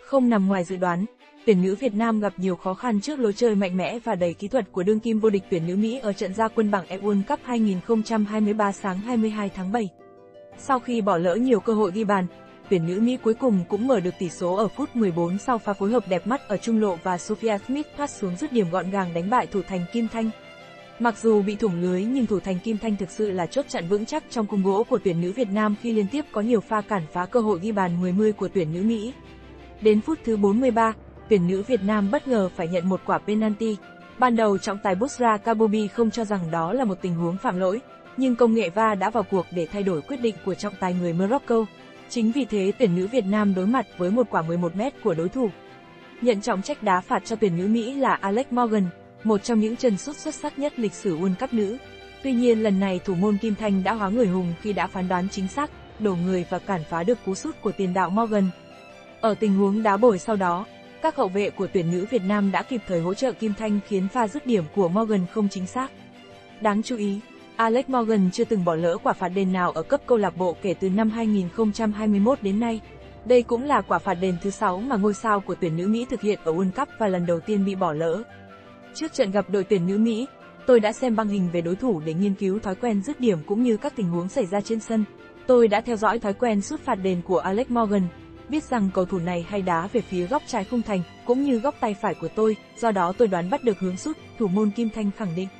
Không nằm ngoài dự đoán, tuyển nữ Việt Nam gặp nhiều khó khăn trước lối chơi mạnh mẽ và đầy kỹ thuật của đương kim vô địch tuyển nữ Mỹ ở trận ra quân bảng E World Cup 2023 sáng 22 tháng 7. Sau khi bỏ lỡ nhiều cơ hội ghi bàn, tuyển nữ Mỹ cuối cùng cũng mở được tỷ số ở phút 14 sau pha phối hợp đẹp mắt ở trung lộ và Sophia Smith thoát xuống dứt điểm gọn gàng đánh bại thủ thành Kim Thanh. Mặc dù bị thủng lưới nhưng thủ thành Kim Thanh thực sự là chốt chặn vững chắc trong cung gỗ của tuyển nữ Việt Nam khi liên tiếp có nhiều pha cản phá cơ hội ghi bàn 10-10 của tuyển nữ Mỹ. Đến phút thứ 43, tuyển nữ Việt Nam bất ngờ phải nhận một quả penalty. Ban đầu trọng tài Busra Kabobi không cho rằng đó là một tình huống phạm lỗi, nhưng công nghệ VAR đã vào cuộc để thay đổi quyết định của trọng tài người Morocco. Chính vì thế tuyển nữ Việt Nam đối mặt với một quả 11m của đối thủ. Nhận trọng trách đá phạt cho tuyển nữ Mỹ là Alex Morgan, một trong những chân sút xuất sắc nhất lịch sử World Cup nữ. Tuy nhiên lần này thủ môn Kim Thanh đã hóa người hùng khi đã phán đoán chính xác, đổ người và cản phá được cú sút của tiền đạo Morgan. Ở tình huống đá bồi sau đó, các hậu vệ của tuyển nữ Việt Nam đã kịp thời hỗ trợ Kim Thanh khiến pha dứt điểm của Morgan không chính xác. Đáng chú ý, Alex Morgan chưa từng bỏ lỡ quả phạt đền nào ở cấp câu lạc bộ kể từ năm 2021 đến nay. Đây cũng là quả phạt đền thứ 6 mà ngôi sao của tuyển nữ Mỹ thực hiện ở World Cup và lần đầu tiên bị bỏ lỡ. Trước trận gặp đội tuyển nữ Mỹ, tôi đã xem băng hình về đối thủ để nghiên cứu thói quen dứt điểm cũng như các tình huống xảy ra trên sân. Tôi đã theo dõi thói quen sút phạt đền của Alex Morgan, biết rằng cầu thủ này hay đá về phía góc trái khung thành cũng như góc tay phải của tôi, do đó tôi đoán bắt được hướng sút, thủ môn Kim Thanh khẳng định.